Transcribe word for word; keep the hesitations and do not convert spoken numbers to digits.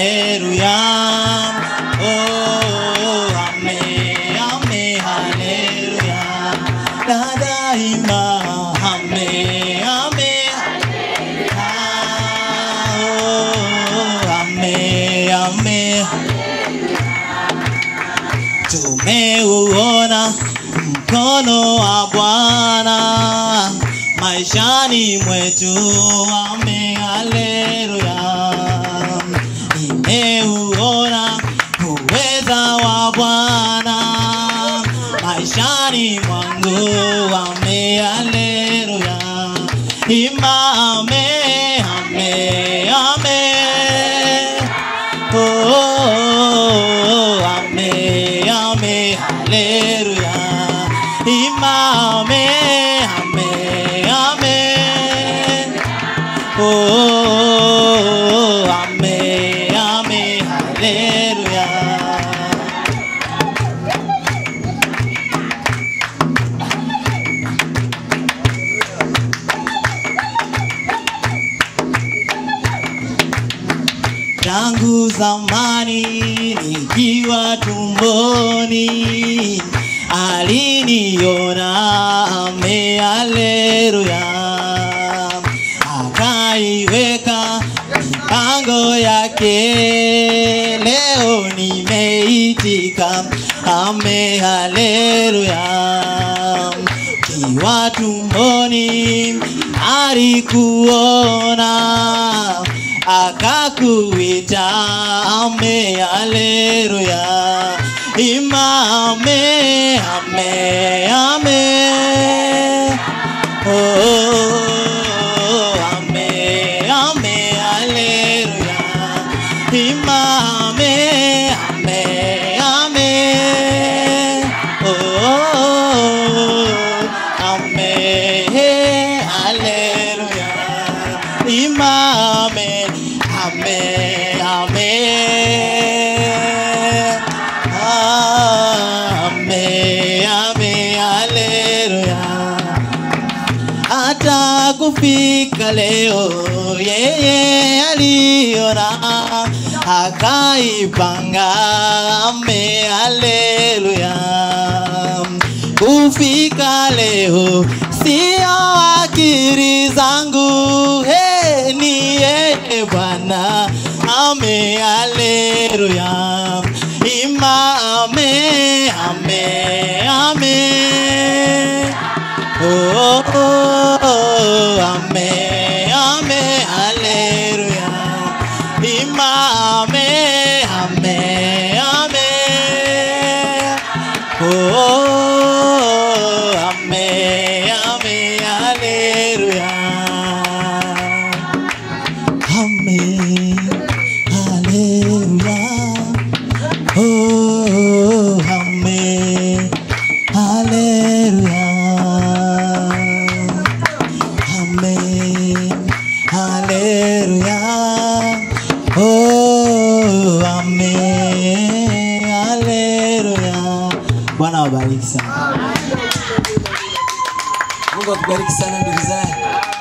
hallelujah. Oh, amen, amen, hallelujah. Na daima, amen, amen. Oh, amen, amen. Tumeuona mkono wa Bwana maishani mwetu, amen, haleluya. Nimeuona uweza wa Bwana maishani mwangu, amen, haleluya. Ima, amen, amen, amen. Oh, amen, amen, haleluya. Ima, amen, amen, amen. Oh, amen, amen, haleluya. Tangu zamani nikiwa tumboni aliniona, amen, haleluya. Akaiweka mipango yake, leo nimeitika, amen, haleluya. Kiwa tumboni alikuona, akakuita, amen, haleluya. Ima, amen, amen, amen. Oh, amen, amen, haleluya. Ima, amen, amen, amen. Oh, amen, haleluya. Ima, amen, amen, amen. Amen, amen, haleluya. Hata kufika leo yeye aliona, akaipanga, amen, haleluya. Kufika leo sio akili zangu, hey, ni yeye Bwana, amen, haleluya. Ima, amen, amen, amen. Oh, oh, oh, amen, amen, haleluya. Ima, amen, amen, amen. Oh, oh, amen, amen, haleluya. Amen, haleluya. Oh, amen, haleluya. Amen, haleluya. Oh, amen, haleluya. Bwana wabariki sana. Mungu akubariki sana ndugu zangu.